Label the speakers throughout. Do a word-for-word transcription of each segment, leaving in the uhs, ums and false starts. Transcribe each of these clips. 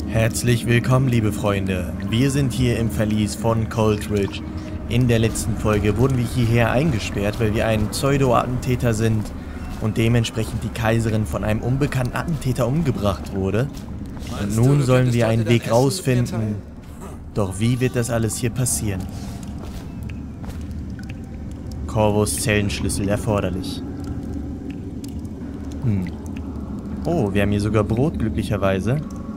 Speaker 1: Herzlich willkommen, liebe Freunde. Wir sind hier im Verlies von Cold Ridge. In der letzten Folge wurden wir hierher eingesperrt, weil wir ein Pseudo-Attentäter sind und dementsprechend die Kaiserin von einem unbekannten Attentäter umgebracht wurde. Und nun sollen wir einen Weg rausfinden. Doch wie wird das alles hier passieren? Corvus Zellenschlüssel erforderlich. Hm. Oh, wir haben hier sogar Brot, glücklicherweise.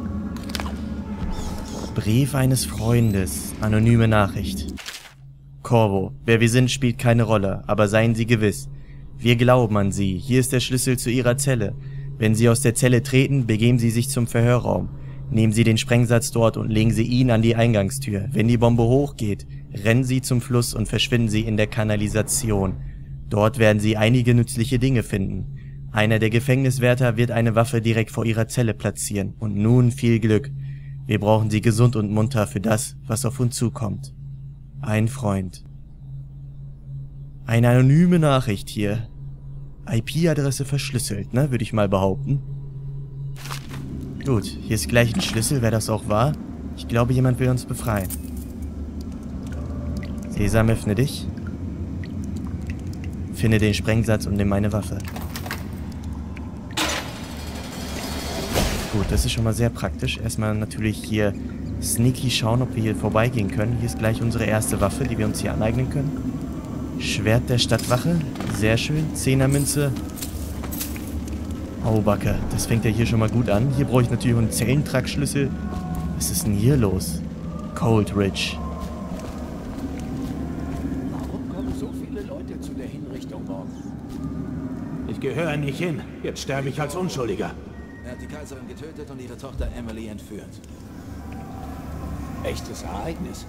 Speaker 1: Brief eines Freundes. Anonyme Nachricht. Corvo, wer wir sind, spielt keine Rolle, aber seien Sie gewiss. Wir glauben an Sie. Hier ist der Schlüssel zu Ihrer Zelle. Wenn Sie aus der Zelle treten, begeben Sie sich zum Verhörraum. Nehmen Sie den Sprengsatz dort und legen Sie ihn an die Eingangstür. Wenn die Bombe hochgeht, rennen Sie zum Fluss und verschwinden Sie in der Kanalisation. Dort werden Sie einige nützliche Dinge finden. Einer der Gefängniswärter wird eine Waffe direkt vor Ihrer Zelle platzieren. Und nun viel Glück. Wir brauchen Sie gesund und munter für das, was auf uns zukommt. Ein Freund. Eine anonyme Nachricht hier. I P-Adresse verschlüsselt, ne, würde ich mal behaupten. Gut, hier ist gleich ein Schlüssel, wer das auch war. Ich glaube, jemand will uns befreien. Sesam, öffne dich. Finde den Sprengsatz und nimm meine Waffe. Gut, das ist schon mal sehr praktisch. Erstmal natürlich hier sneaky schauen, ob wir hier vorbeigehen können. Hier ist gleich unsere erste Waffe, die wir uns hier aneignen können. Schwert der Stadtwache. Sehr schön. Zehnermünze. Oh, Backe. Das fängt ja hier schon mal gut an. Hier brauche ich natürlich einen Zellentrackschlüssel. Was ist denn hier los? Cold Ridge.
Speaker 2: Warum kommen so viele Leute zu der Hinrichtung morgen? Ich gehöre nicht hin. Jetzt sterbe ich als Unschuldiger.
Speaker 3: Er hat die Kaiserin getötet und ihre Tochter Emily entführt.
Speaker 2: Echtes Ereignis.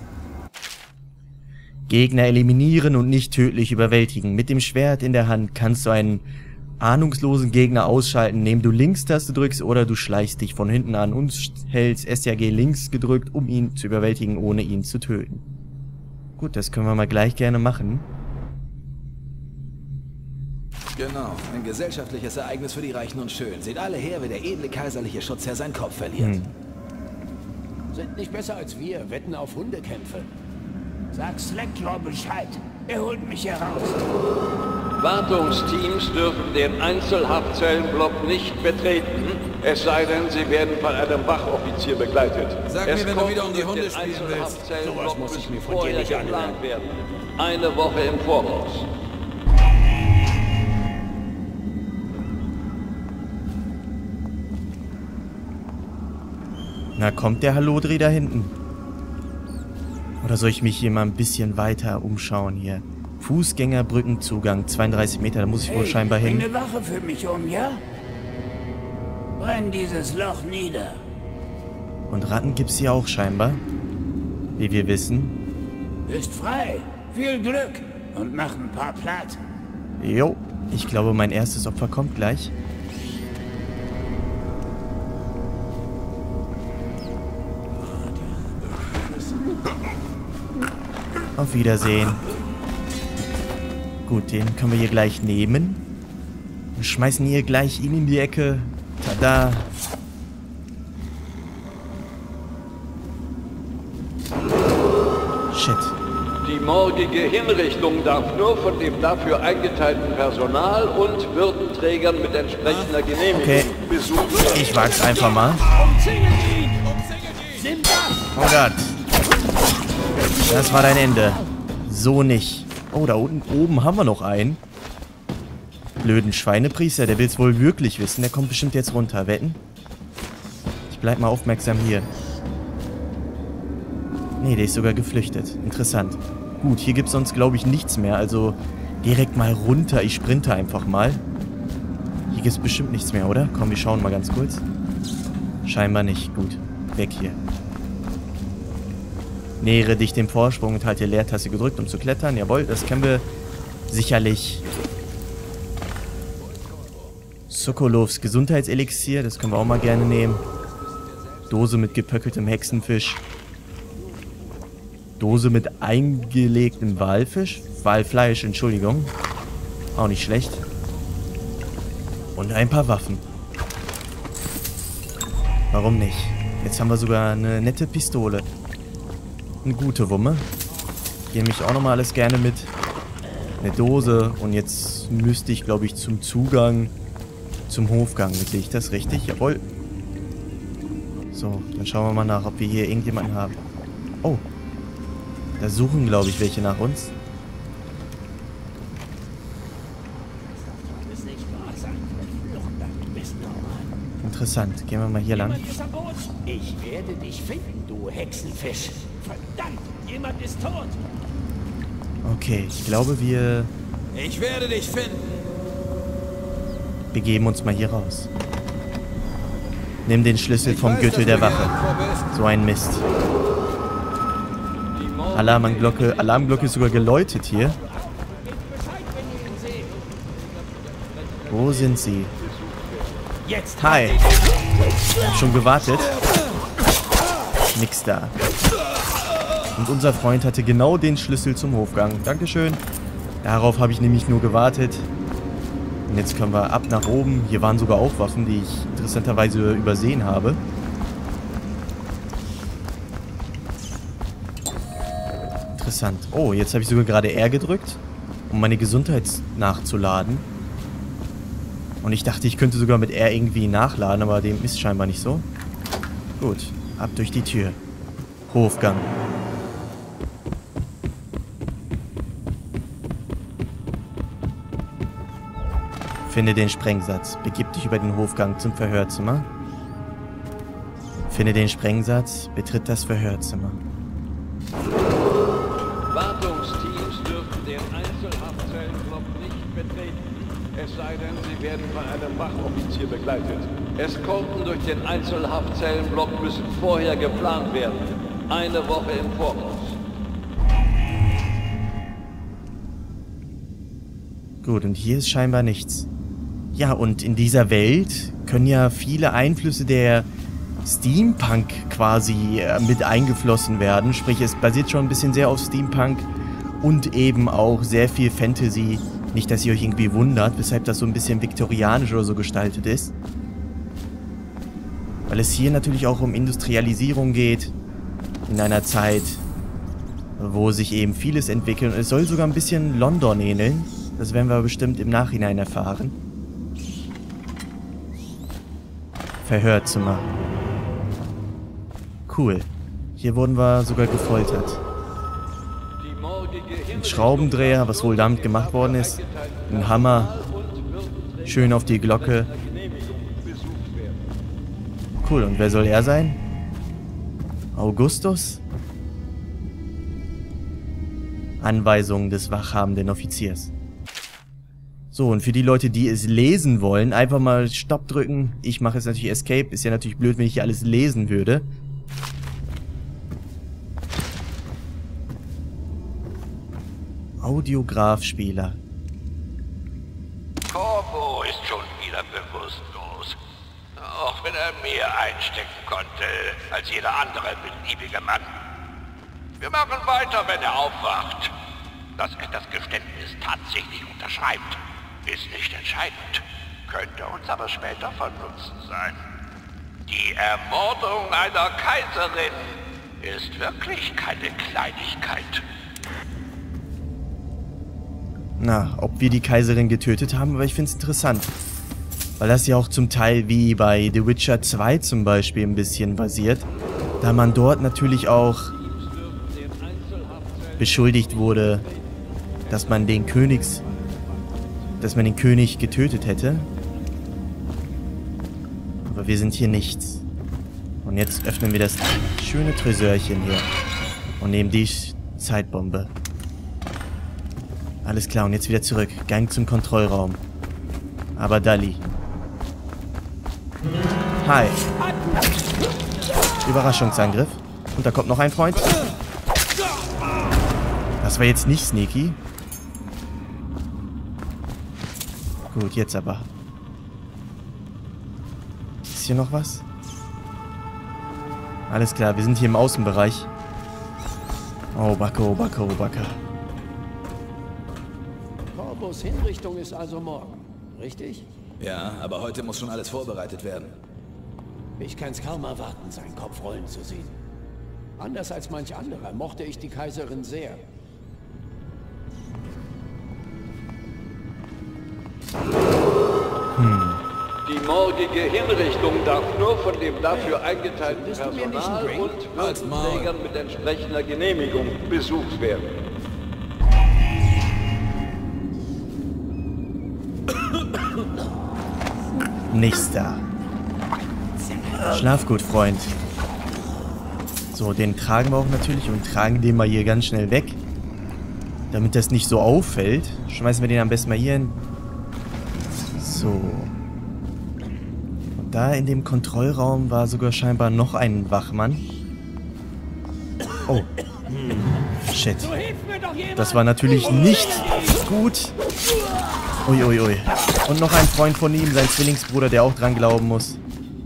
Speaker 1: Gegner eliminieren und nicht tödlich überwältigen. Mit dem Schwert in der Hand kannst du einen ahnungslosen Gegner ausschalten, indem du Linkstaste drückst oder du schleichst dich von hinten an und hältst S T R G links gedrückt, um ihn zu überwältigen, ohne ihn zu töten. Gut, das können wir mal gleich gerne machen.
Speaker 3: Genau, ein gesellschaftliches Ereignis für die Reichen und Schönen. Seht alle her, wie der edle kaiserliche Schutzherr seinen Kopf verliert.
Speaker 1: Hm.
Speaker 2: Sind nicht besser als wir, wetten auf Hundekämpfe. Sag Slackjaw Bescheid, er holt mich heraus.
Speaker 4: Wartungsteams dürfen den Einzelhaftzellenblock nicht betreten, es sei denn, sie werden von einem Wachoffizier begleitet.
Speaker 3: Sag mir, wenn du wieder um die Hunde spielen willst.
Speaker 2: Sowas muss ich mir von dir nicht anhören.
Speaker 4: Werden. Eine Woche im Voraus.
Speaker 1: Na, kommt der Hallodri da hinten? Oder soll ich mich hier mal ein bisschen weiter umschauen hier? Fußgängerbrückenzugang, zweiunddreißig Meter, da muss ich wohl
Speaker 5: Hey,
Speaker 1: scheinbar hin.
Speaker 5: Bring eine Wache für mich um, ja? Brenn dieses Loch nieder.
Speaker 1: Und Ratten gibt's hier auch scheinbar. Wie wir wissen.
Speaker 5: Bist frei. Viel Glück. Und mach ein paar platt.
Speaker 1: Jo, ich glaube, mein erstes Opfer kommt gleich. Auf Wiedersehen. Gut, den können wir hier gleich nehmen. Wir schmeißen hier gleich ihn in die Ecke. Tada. Shit.
Speaker 4: Die morgige Hinrichtung darf nur von dem dafür eingeteilten Personal und Würdenträgern mit entsprechender Genehmigung
Speaker 1: Okay.
Speaker 4: besucht werden.
Speaker 1: Ich wag's einfach mal.
Speaker 5: Umzingelt ihn! Simba!
Speaker 1: Oh Gott. Das war dein Ende. So nicht. Oh, da unten oben haben wir noch einen. Blöden Schweinepriester, der will's wohl wirklich wissen. Der kommt bestimmt jetzt runter. Wetten? Ich bleib mal aufmerksam hier. Nee, der ist sogar geflüchtet. Interessant. Gut, hier gibt's sonst, glaube ich, nichts mehr. Also direkt mal runter. Ich sprinte einfach mal. Hier gibt's bestimmt nichts mehr, oder? Komm, wir schauen mal ganz kurz. Scheinbar nicht. Gut. Weg hier. Nähere dich dem Vorsprung und halte Leertaste gedrückt, um zu klettern. Jawohl, das können wir sicherlich. Sokolovs Gesundheitselixier, das können wir auch mal gerne nehmen. Dose mit gepöckeltem Hexenfisch. Dose mit eingelegtem Walfisch. Walfleisch, Entschuldigung. Auch nicht schlecht. Und ein paar Waffen. Warum nicht? Jetzt haben wir sogar eine nette Pistole. Eine gute Wumme. Hier nehme ich auch nochmal alles gerne mit. Eine Dose. Und jetzt müsste ich, glaube ich, zum Zugang zum Hofgang. Sehe ich das richtig? Jawohl. So, dann schauen wir mal nach, ob wir hier irgendjemanden haben. Oh. Da suchen, glaube ich, welche nach uns. Interessant. Gehen wir mal hier lang.
Speaker 2: Ich werde dich finden, du Hexenfisch. Verdammt, jemand ist tot.
Speaker 1: Okay, ich glaube, wir
Speaker 3: Ich werde dich finden.
Speaker 1: begeben uns mal hier raus. Nimm den Schlüssel vom Gürtel der Wache. So ein Mist. Alarmglocke, Alarmglocke ist sogar geläutet hier. Wo sind sie? Hi. Schon gewartet? Nix da. Und unser Freund hatte genau den Schlüssel zum Hofgang. Dankeschön. Darauf habe ich nämlich nur gewartet. Und jetzt können wir ab nach oben. Hier waren sogar auch Waffen, die ich interessanterweise übersehen habe. Interessant. Oh, jetzt habe ich sogar gerade R gedrückt, um meine Gesundheit nachzuladen. Und ich dachte, ich könnte sogar mit R irgendwie nachladen, aber dem ist scheinbar nicht so. Gut, ab durch die Tür. Hofgang. Finde den Sprengsatz. Begib dich über den Hofgang zum Verhörzimmer. Finde den Sprengsatz. Betritt das Verhörzimmer.
Speaker 4: Wartungsteams dürfen den Einzelhaftzellenblock nicht betreten. Es sei denn, sie werden von einem Wachoffizier begleitet. Eskorten durch den Einzelhaftzellenblock müssen vorher geplant werden. Eine Woche im Voraus.
Speaker 1: Gut, und hier ist scheinbar nichts. Ja, und in dieser Welt können ja viele Einflüsse der Steampunk quasi äh, mit eingeflossen werden. Sprich, es basiert schon ein bisschen sehr auf Steampunk und eben auch sehr viel Fantasy. Nicht, dass ihr euch irgendwie wundert, weshalb das so ein bisschen viktorianisch oder so gestaltet ist. Weil es hier natürlich auch um Industrialisierung geht. In einer Zeit, wo sich eben vieles entwickelt. Und es soll sogar ein bisschen London ähneln. Das werden wir bestimmt im Nachhinein erfahren. Verhörzimmer. Cool. Hier wurden wir sogar gefoltert. Ein Schraubendreher, was wohl damit gemacht worden ist. Ein Hammer. Schön auf die Glocke. Cool, und wer soll er sein? Augustus? Anweisungen des wachhabenden Offiziers. So, und für die Leute, die es lesen wollen, einfach mal Stopp drücken. Ich mache jetzt natürlich Escape. Ist ja natürlich blöd, wenn ich hier alles lesen würde. Audiografspieler.
Speaker 6: Corvo ist schon wieder bewusstlos. Auch wenn er mehr einstecken konnte als jeder andere beliebige Mann. Wir machen weiter, wenn er aufwacht. Dass er das Geständnis tatsächlich unterschreibt, ist nicht entscheidend, könnte uns aber später von Nutzen sein. Die Ermordung einer Kaiserin ist wirklich keine Kleinigkeit.
Speaker 1: Na, ob wir die Kaiserin getötet haben, aber ich finde es interessant. Weil das ja auch zum Teil wie bei The Witcher zwei zum Beispiel ein bisschen basiert. Da man dort natürlich auch beschuldigt wurde, dass man den Königs... dass man den König getötet hätte. Aber wir sind hier nichts. Und jetzt öffnen wir das schöne Tresorchen hier. Und nehmen die Zeitbombe. Alles klar, und jetzt wieder zurück. Gang zum Kontrollraum. Aber Dali. Hi. Überraschungsangriff. Und da kommt noch ein Freund. Das war jetzt nicht sneaky. Gut, jetzt aber. Ist hier noch was? Alles klar, wir sind hier im Außenbereich. Oh, Backe, oh, Backe, oh, Backe.
Speaker 2: Corvos Hinrichtung ist also morgen, richtig?
Speaker 3: Ja, aber heute muss schon alles vorbereitet werden.
Speaker 2: Ich kann's kaum erwarten, seinen Kopf rollen zu sehen. Anders als manch anderer mochte ich die Kaiserin sehr.
Speaker 1: Hm.
Speaker 4: Die morgige Hinrichtung darf nur von dem dafür eingeteilten Personal und Würdenträgern mit entsprechender Genehmigung besucht werden.
Speaker 1: Nichts da. Schlaf gut, Freund. So, den tragen wir auch natürlich und tragen den mal hier ganz schnell weg. Damit das nicht so auffällt, schmeißen wir den am besten mal hier hin. So. Und da in dem Kontrollraum war sogar scheinbar noch ein Wachmann. Oh. Shit. Das war natürlich nicht gut. Uiuiui. Ui, ui. Und noch ein Freund von ihm, sein Zwillingsbruder, der auch dran glauben muss.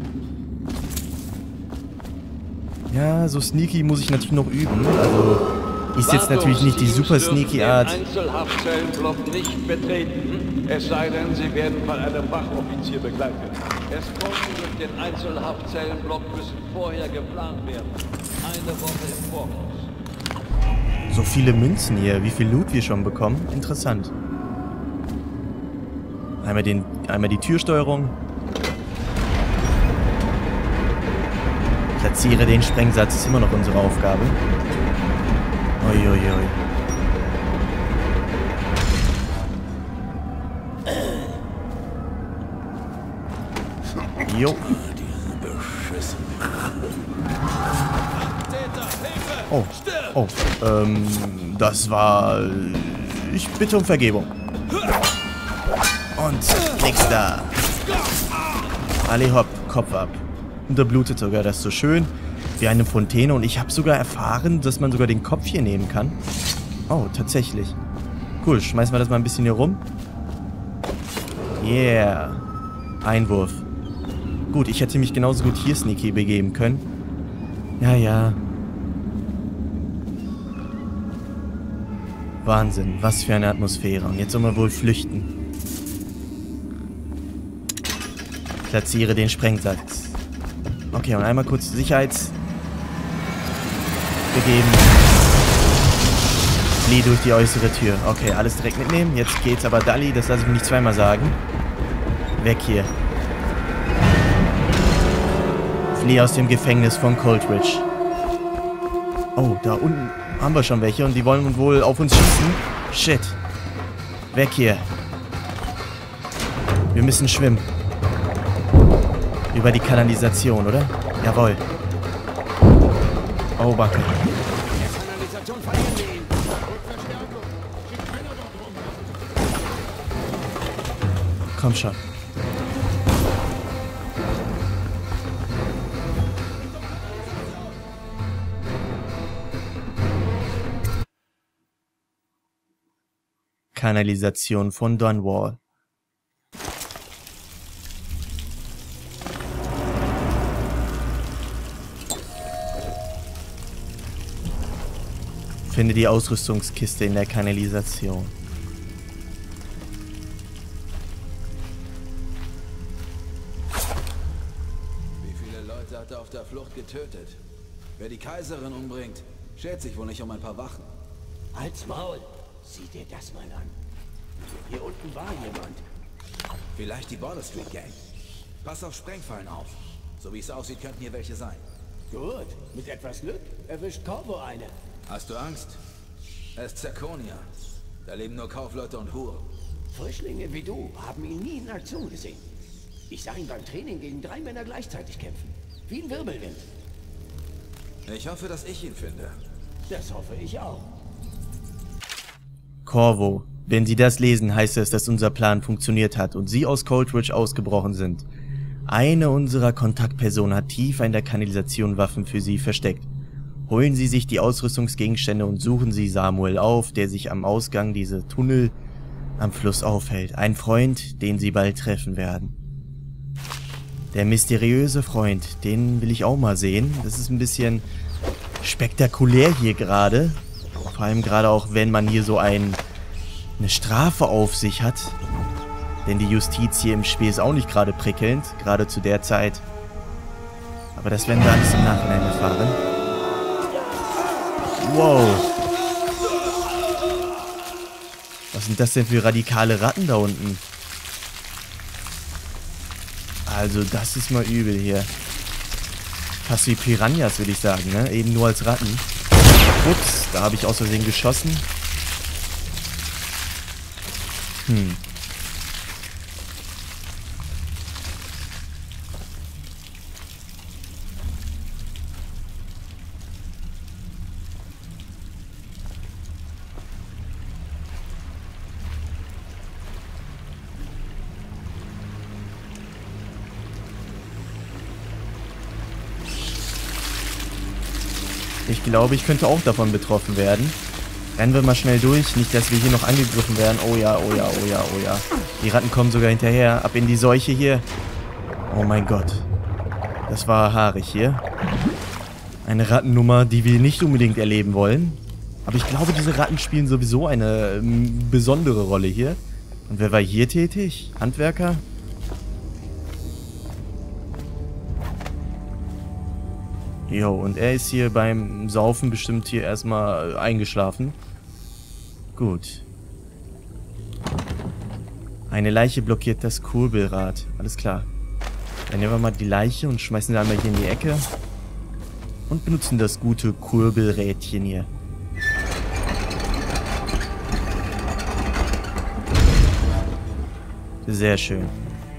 Speaker 1: Ja, so sneaky muss ich natürlich noch üben. Also, ist jetzt natürlich nicht die super sneaky Art.
Speaker 4: Einzelhaftzellenblock nicht betreten, es sei denn, sie werden von einem Wachoffizier begleitet. Eskorten durch den Einzelhaftzellenblock müssen vorher geplant werden. Eine Woche im Voraus.
Speaker 1: So viele Münzen hier, wie viel Loot wir schon bekommen. Interessant. Einmal, den, einmal die Türsteuerung. Platziere den Sprengsatz, ist immer noch unsere Aufgabe. Uiuiui. Jo. Oh, oh, ähm, das war... Ich bitte um Vergebung. Und nix da. Ali hopp, Kopf ab. Und da blutet sogar das so schön wie eine Fontäne. Und ich habe sogar erfahren, dass man sogar den Kopf hier nehmen kann. Oh, tatsächlich. Cool, schmeißen wir das mal ein bisschen hier rum. Yeah. Einwurf. Gut, ich hätte mich genauso gut hier sneaky begeben können. Ja, ja. Wahnsinn, was für eine Atmosphäre. Und jetzt sollen wir wohl flüchten. Platziere den Sprengsatz. Okay, und einmal kurz Sicherheits... begeben. Flieh durch die äußere Tür. Okay, alles direkt mitnehmen. Jetzt geht's aber Dali, das lasse ich mir nicht zweimal sagen. Weg hier. Flieh aus dem Gefängnis von Coldridge. Oh, da unten haben wir schon welche und die wollen wohl auf uns schießen. Shit. Weg hier. Wir müssen schwimmen. Über die Kanalisation, oder? Jawohl. Oh, Backe. Komm schon. Kanalisation von Dunwall. Finde die Ausrüstungskiste in der Kanalisation.
Speaker 3: Wie viele Leute hat er auf der Flucht getötet? Wer die Kaiserin umbringt, schert sich wohl nicht um ein paar Wachen.
Speaker 2: Halt's Maul! Sieh dir das mal an. Hier unten war jemand.
Speaker 3: Vielleicht die Border Street Gang. Pass auf Sprengfallen auf. So wie es aussieht, könnten hier welche sein.
Speaker 2: Gut, mit etwas Glück erwischt Corvo eine.
Speaker 3: Hast du Angst? Er ist Zirconia. Da leben nur Kaufleute und Huren.
Speaker 2: Frischlinge wie du haben ihn nie in Aktion gesehen. Ich sah ihn beim Training gegen drei Männer gleichzeitig kämpfen. Wie ein Wirbelwind.
Speaker 3: Ich hoffe, dass ich ihn finde.
Speaker 2: Das hoffe ich auch.
Speaker 1: Corvo, wenn Sie das lesen, heißt es, dass unser Plan funktioniert hat und Sie aus Coldridge ausgebrochen sind. Eine unserer Kontaktpersonen hat tiefer in der Kanalisation Waffen für Sie versteckt. Holen Sie sich die Ausrüstungsgegenstände und suchen Sie Samuel auf, der sich am Ausgang dieser Tunnel am Fluss aufhält. Ein Freund, den Sie bald treffen werden. Der mysteriöse Freund, den will ich auch mal sehen. Das ist ein bisschen spektakulär hier gerade. Vor allem gerade auch, wenn man hier so ein, eine Strafe auf sich hat. Denn die Justiz hier im Spiel ist auch nicht gerade prickelnd. Gerade zu der Zeit. Aber das werden wir alles im Nachhinein erfahren. Wow. Was sind das denn für radikale Ratten da unten? Also das ist mal übel hier. Fast wie Piranhas, würde ich sagen, ne? Eben nur als Ratten. Ups, da habe ich aus Versehen geschossen. Hm. Ich glaube, ich könnte auch davon betroffen werden. Rennen wir mal schnell durch. Nicht, dass wir hier noch angegriffen werden. Oh ja, oh ja, oh ja, oh ja. Die Ratten kommen sogar hinterher. Ab in die Seuche hier. Oh mein Gott. Das war haarig hier. Eine Rattennummer, die wir nicht unbedingt erleben wollen. Aber ich glaube, diese Ratten spielen sowieso eine ähm, besondere Rolle hier. Und wer war hier tätig? Handwerker? Jo, und er ist hier beim Saufen bestimmt hier erstmal eingeschlafen. Gut. Eine Leiche blockiert das Kurbelrad. Alles klar. Dann nehmen wir mal die Leiche und schmeißen sie einmal hier in die Ecke. Und benutzen das gute Kurbelrädchen hier. Sehr schön.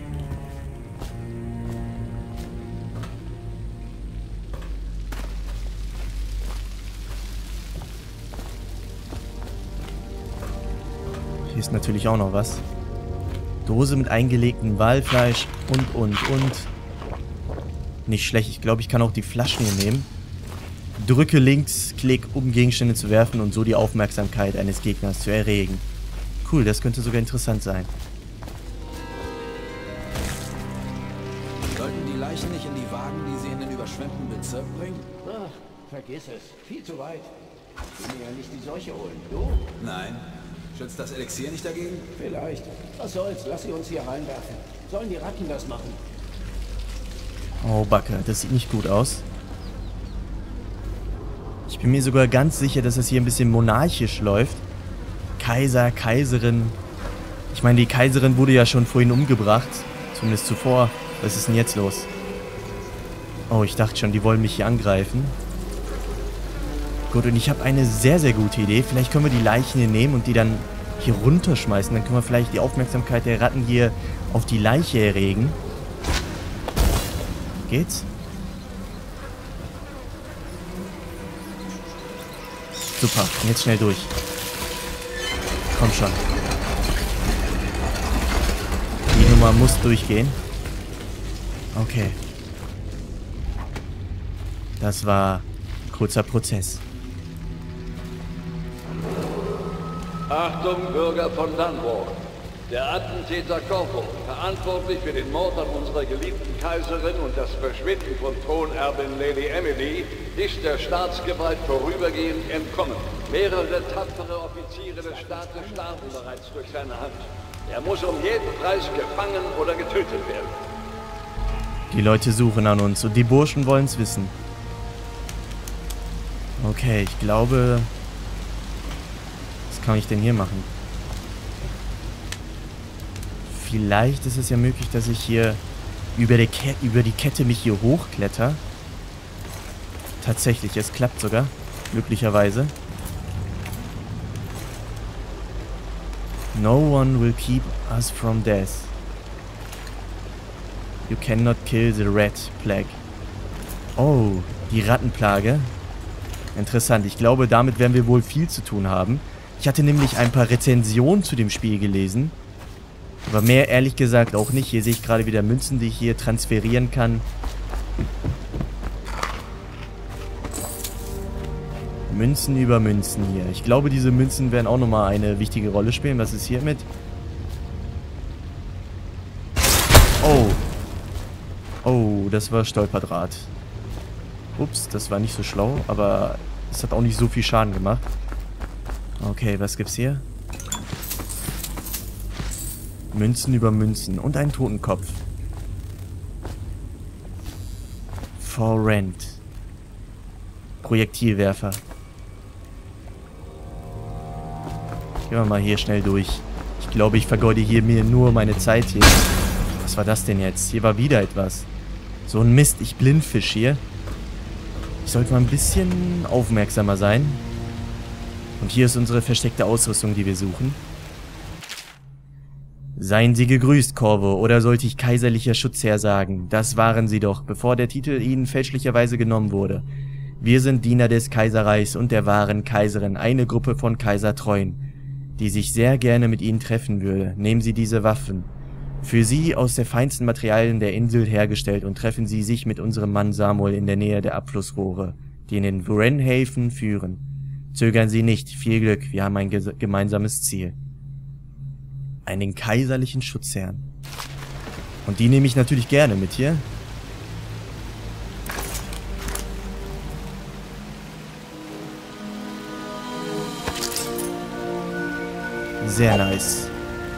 Speaker 1: Hier ist natürlich auch noch was. Dose mit eingelegtem Walfleisch und, und, und. Nicht schlecht. Ich glaube, ich kann auch die Flaschen hier nehmen. Drücke links, Klick, um Gegenstände zu werfen und so die Aufmerksamkeit eines Gegners zu erregen. Cool, das könnte sogar interessant sein.
Speaker 3: Sollten die Leichen nicht in die Wagen, die sie in den überschwemmten Bezirk bringen?
Speaker 2: Ach, vergiss es. Viel zu weit. Ich will mir ja nicht die Seuche holen. Du?
Speaker 3: Nein. Schützt das Elixier nicht dagegen?
Speaker 2: Vielleicht. Was soll's? Lass sie uns hier reinwerfen. Sollen die Ratten das machen?
Speaker 1: Oh, Backe, das sieht nicht gut aus. Ich bin mir sogar ganz sicher, dass das hier ein bisschen monarchisch läuft. Kaiser, Kaiserin. Ich meine, die Kaiserin wurde ja schon vorhin umgebracht. Zumindest zuvor. Was ist denn jetzt los? Oh, ich dachte schon, die wollen mich hier angreifen. Gut, und ich habe eine sehr, sehr gute Idee. Vielleicht können wir die Leichen hier nehmen und die dann hier runterschmeißen. Dann können wir vielleicht die Aufmerksamkeit der Ratten hier auf die Leiche erregen. Geht's? Super, und jetzt schnell durch. Komm schon. Die Nummer muss durchgehen. Okay. Das war ein kurzer Prozess.
Speaker 4: Achtung, Bürger von Dunwall. Der Attentäter Corvo, verantwortlich für den Mord an unserer geliebten Kaiserin und das Verschwinden von Thronerbin Lady Emily, ist der Staatsgewalt vorübergehend entkommen. Mehrere tapfere Offiziere des Staates starben bereits durch seine Hand. Er muss um jeden Preis gefangen oder getötet werden.
Speaker 1: Die Leute suchen an uns und die Burschen wollen es wissen. Okay, ich glaube... Was kann ich denn hier machen? Vielleicht ist es ja möglich, dass ich hier über die, Ke über die Kette mich hier hochkletter. Tatsächlich, es klappt sogar. Glücklicherweise. No one will keep us from death. You cannot kill the rat plague. Oh, die Rattenplage. Interessant. Ich glaube, damit werden wir wohl viel zu tun haben. Ich hatte nämlich ein paar Rezensionen zu dem Spiel gelesen. Aber mehr ehrlich gesagt auch nicht. Hier sehe ich gerade wieder Münzen, die ich hier transferieren kann. Münzen über Münzen hier. Ich glaube, diese Münzen werden auch nochmal eine wichtige Rolle spielen. Was ist hier mit? Oh. Oh, das war Stolperdraht. Ups, das war nicht so schlau, aber es hat auch nicht so viel Schaden gemacht. Okay, was gibt's hier? Münzen über Münzen und einen Totenkopf. for Rent. Projektilwerfer. Gehen wir mal hier schnell durch. Ich glaube, ich vergeude hier mir nur meine Zeit hier. Was war das denn jetzt? Hier war wieder etwas. So ein Mist, ich blindfisch hier. Ich sollte mal ein bisschen aufmerksamer sein. Und hier ist unsere versteckte Ausrüstung, die wir suchen. Seien Sie gegrüßt, Corvo, oder sollte ich kaiserlicher Schutzherr sagen? Das waren Sie doch, bevor der Titel Ihnen fälschlicherweise genommen wurde. Wir sind Diener des Kaiserreichs und der wahren Kaiserin, eine Gruppe von Kaisertreuen, die sich sehr gerne mit Ihnen treffen würde. Nehmen Sie diese Waffen. Für Sie aus der feinsten Materialien der Insel hergestellt und treffen Sie sich mit unserem Mann Samuel in der Nähe der Abflussrohre, die in den Wrenhaven führen. Zögern Sie nicht, viel Glück, wir haben ein gemeinsames Ziel. Einen kaiserlichen Schutzherrn. Und die nehme ich natürlich gerne mit hier. Sehr nice.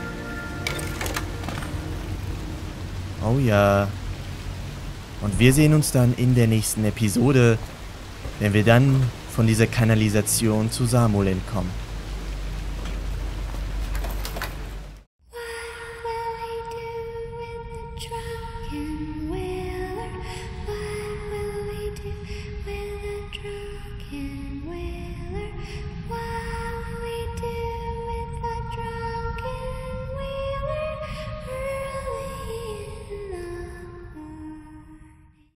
Speaker 1: Oh ja. Und wir sehen uns dann in der nächsten Episode, wenn wir dann von dieser Kanalisation zu Samuel entkommen.